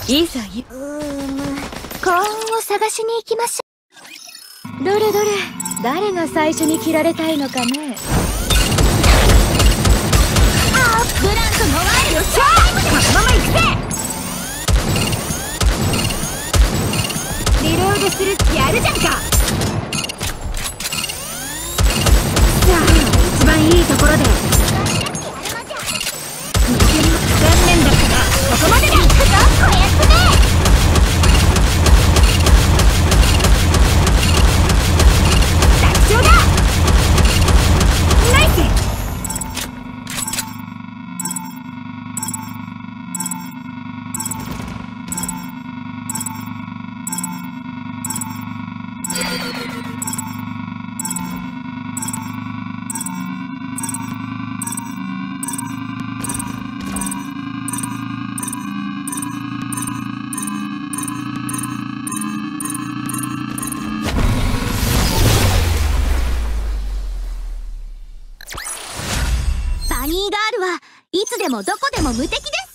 いざ幸運を探しに行きましょう。どれどれ、誰が最初に切られたいのかね。あー、ブランコのワイルドショー、このまま行くぜ。リロードするってやるじゃんか。さあ、一番いいところで残念だったがここまでだ。行くぞ、こやつめ。楽勝だ。ナイス。バニーガールはいつでもどこでも無敵です。